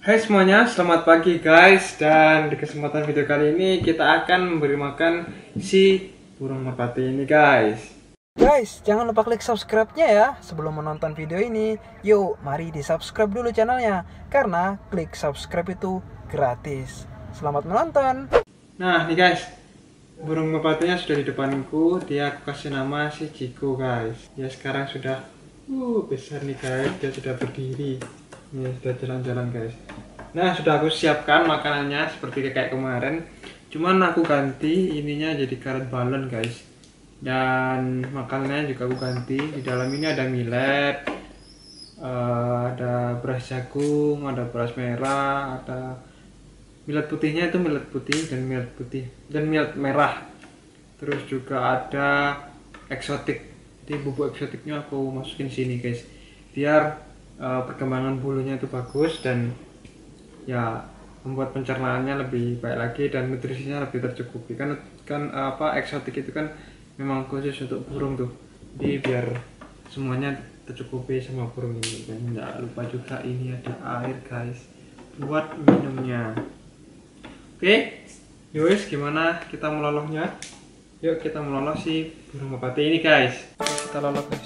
Hai semuanya, selamat pagi guys. Dan di kesempatan video kali ini kita akan memberi makan si burung merpati ini guys. Guys, jangan lupa klik subscribe-nya ya sebelum menonton video ini. Yuk, mari di subscribe dulu channelnya, karena klik subscribe itu gratis. Selamat menonton. Nah nih guys, burung merpatinya sudah di depanku. Dia aku kasih nama si Jiko guys. Dia sekarang sudah besar nih guys. Dia sudah berdiri. Nih sudah jalan-jalan guys. Nah sudah aku siapkan makanannya seperti kayak kemarin. Cuman aku ganti ininya jadi karet balon guys. Dan makanannya juga aku ganti. Di dalam ini ada millet, ada beras jagung, ada beras merah, ada millet putihnya itu millet putih dan millet merah. Terus juga ada eksotik. Jadi bubuk eksotiknya aku masukin sini guys, biar perkembangan bulunya itu bagus dan ya membuat pencernaannya lebih baik lagi dan nutrisinya lebih tercukupi. Kan eksotik itu kan memang khusus untuk burung tuh. Jadi biar semuanya tercukupi sama burung ini. Dan jangan lupa juga ini ada air guys buat minumnya. Oke, yowes, gimana kita melolosnya? Yuk kita melolos si burung merpati ini guys. Kita lolos guys.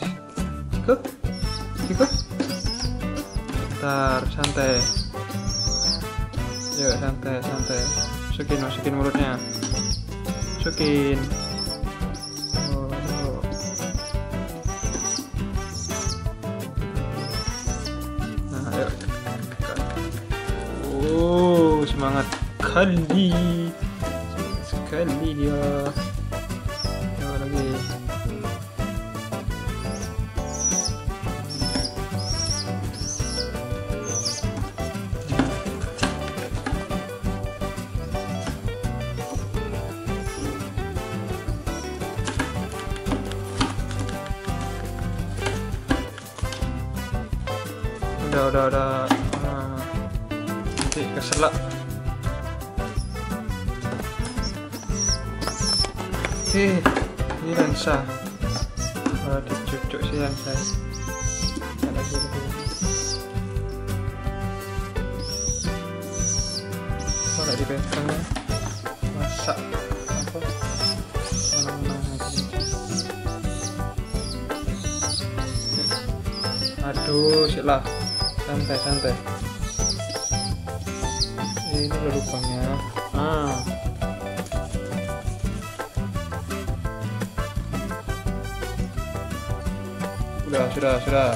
Ikut. Bentar, santai. Yuk santai. Masukin mulutnya. Masukin. Nah, ayo. Semangat sekali dia. Ayo lagi. Udah. Nanti keselak. Ini lensa. Dicucuk sih lensa. Lagi. Kalau dipegangnya masak apa? Menang aja. Aduh, silah. Santai. Ini lubangnya. Sudah.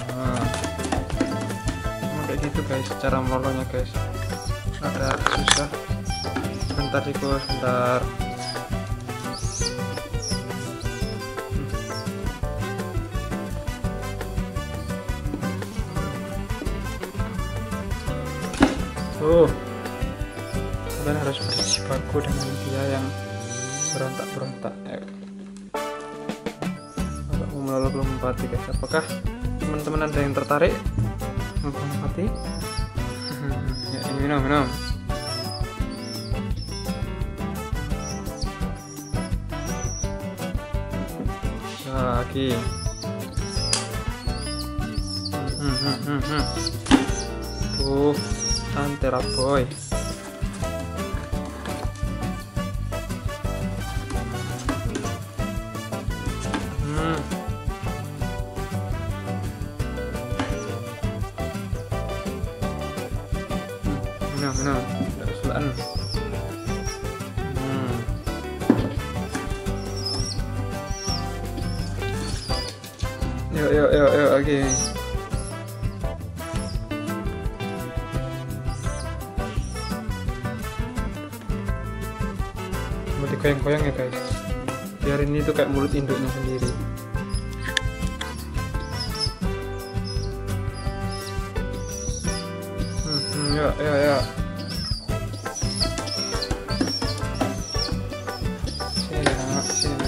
Kayak gitu guys cara melolosnya guys. Agak susah. Bentar. Kalian harus berjibaku dengan dia yang berontak. Aku melolos burung merpati guys. Apakah teman-teman ada yang tertarik burung merpati? Ya, ini minum. Lagi. Tuh, santai boy. Minum. Udah kesulaan. Yuk lagi. Mau digoyang-goyang ya guys, biar ini tuh kayak mulut induknya sendiri. Ya. Sini.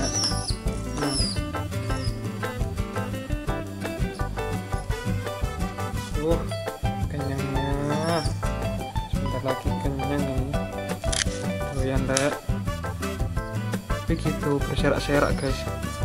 Kenyangnya. Sebentar lagi kenyang ini. Doyan deh. Begitu berserak-serak guys.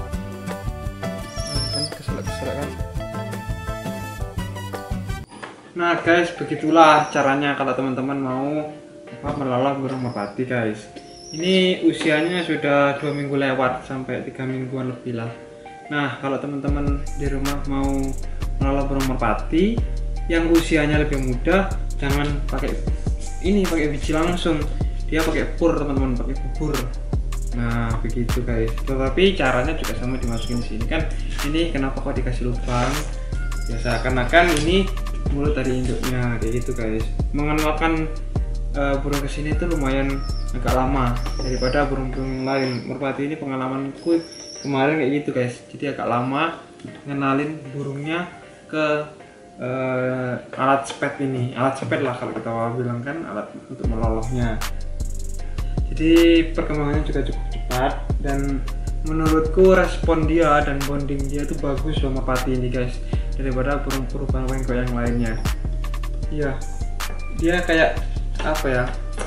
Kan keselak kan. Nah guys, begitulah caranya kalau teman-teman mau melolong burung merpati guys. Ini usianya sudah 2 minggu lewat sampai 3 mingguan lebih lah. Nah kalau teman-teman di rumah mau melolong burung merpati yang usianya lebih muda, jangan pakai biji langsung, dia pakai pur teman-teman, pakai bubur. Nah begitu guys, tetapi caranya juga sama, dimasukin sini kan. Ini kenapa kok dikasih lubang, ya seakan-akan ini mulut dari induknya kayak gitu guys. Mengenalkan burung kesini itu lumayan agak lama daripada burung-burung lain. Merpati ini pengalamanku kemarin kayak gitu guys, jadi agak lama ngenalin burungnya ke alat spet ini. Alat spet lah kalau kita bilang kan, alat untuk melolohnya. Jadi perkembangannya juga cukup cepat, dan menurutku respon dia dan bonding dia tuh bagus loh merpati ini guys, daripada burung-burung bengkok yang lainnya. Iya, dia kayak apa ya,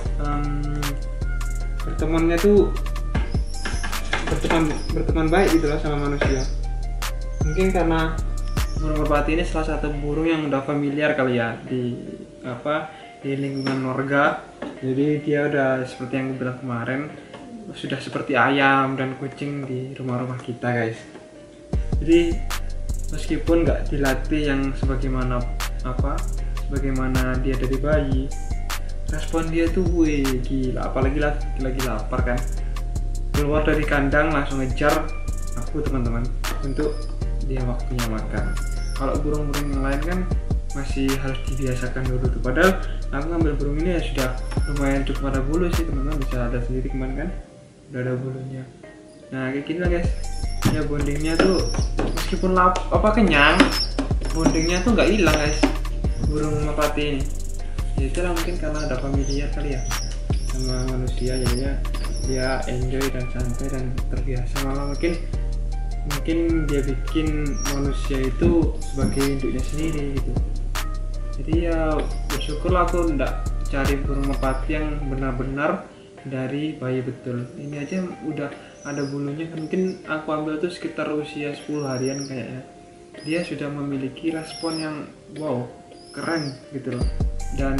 bertemannya tuh berteman baik gitu lah sama manusia. Mungkin karena burung merpati ini salah satu burung yang udah familiar kali ya di lingkungan warga. Jadi dia udah seperti yang gue bilang kemarin, sudah seperti ayam dan kucing di rumah-rumah kita guys. Jadi meskipun nggak dilatih yang sebagaimana dia dari bayi, respon dia tuh gila. Apalagi lagi lapar kan, keluar dari kandang langsung ngejar aku teman-teman untuk dia waktunya makan. Kalau burung-burung yang lain kan masih harus dibiasakan dulu tuh. Padahal aku ngambil burung ini ya sudah lumayan cukup ada bulu sih teman-teman, bisa ada sendiri kemarin kan, udah ada bulunya. Nah kayak gini lah guys, ya bondingnya tuh meskipun kenyang, bondingnya tuh nggak hilang guys burung merpati ini. Ya itulah mungkin karena ada familiar kali ya sama manusia, jadinya dia enjoy dan santai dan terbiasa. Malah mungkin dia bikin manusia itu sebagai induknya sendiri gitu. Jadi ya bersyukurlah aku ndak cari burung merpati yang benar-benar dari bayi betul. Ini aja udah ada bulunya kan, mungkin aku ambil tuh sekitar usia 10 harian kayaknya. Dia sudah memiliki respon yang wow, keren gitu loh. Dan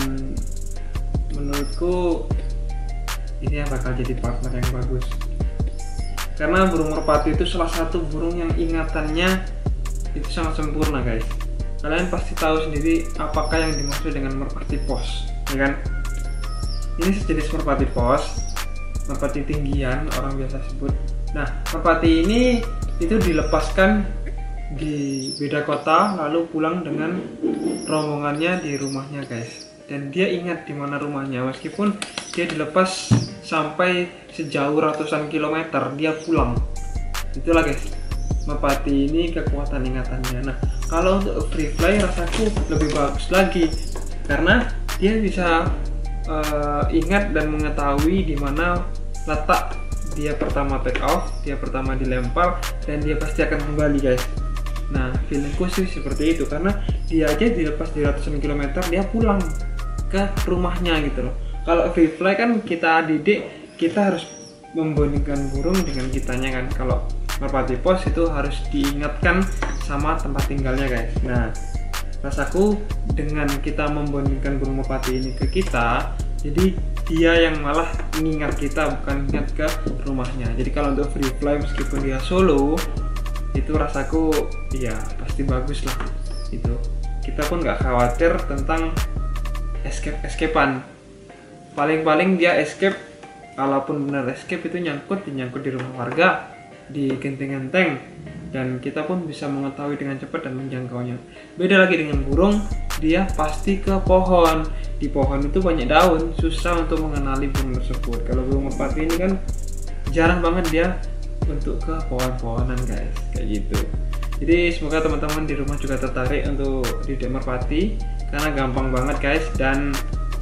menurutku ini yang bakal jadi partner yang bagus. Karena burung merpati itu salah satu burung yang ingatannya itu sangat sempurna guys. Kalian pasti tahu sendiri apakah yang dimaksud dengan merpati pos, ya kan? Ini sejenis merpati pos, merpati tinggian orang biasa sebut. Nah, merpati ini itu dilepaskan di beda kota lalu pulang dengan rombongannya di rumahnya guys. Dan dia ingat di mana rumahnya, meskipun dia dilepas sampai sejauh ratusan kilometer, dia pulang. Itulah guys, merpati ini kekuatan ingatannya. Nah kalau untuk free fly rasaku lebih bagus lagi, karena dia bisa ingat dan mengetahui di mana letak dia pertama take off, dia pertama dilempar, dan dia pasti akan kembali guys. Nah feelingku sih seperti itu, karena dia aja dilepas di ratusan kilometer, dia pulang ke rumahnya gitu loh. Kalau free fly kan kita didik, kita harus membandingkan burung dengan kitanya kan. Kalau merpati pos itu harus diingatkan sama tempat tinggalnya guys. Nah rasaku dengan kita membandingkan burung merpati ini ke kita, jadi dia yang malah mengingat kita, bukan ingat ke rumahnya. Jadi kalau untuk free fly meskipun dia solo, itu rasaku ya pasti bagus lah. Itu kita pun nggak khawatir tentang escape-an. Paling-paling dia escape, kalaupun benar escape itu nyangkut di rumah warga, di genteng-genteng, dan kita pun bisa mengetahui dengan cepat dan menjangkaunya. Beda lagi dengan burung, dia pasti ke pohon. Di pohon itu banyak daun, susah untuk mengenali burung tersebut. Kalau burung merpati ini kan jarang banget dia untuk ke pohon-pohonan guys, kayak gitu. Jadi semoga teman-teman di rumah juga tertarik untuk didik merpati, karena gampang banget guys, dan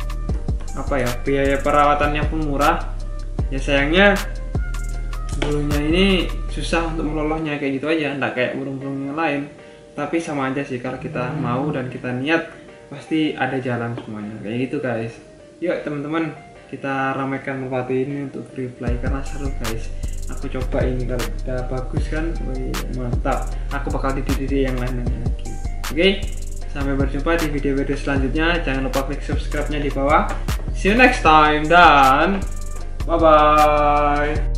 biaya perawatannya pun murah. Ya sayangnya burungnya ini susah untuk melolosnya kayak gitu aja, nggak kayak burung-burung yang lain. Tapi sama aja sih, kalau kita mau dan kita niat pasti ada jalan semuanya kayak gitu guys. Yuk teman-teman, kita ramaikan merpati ini untuk free fly karena seru guys. Aku coba ini, kalau udah bagus kan, mantap. Aku bakal dididik yang lain lagi. Oke, Sampai berjumpa di video-video selanjutnya. Jangan lupa klik subscribe-nya di bawah. See you next time dan bye-bye.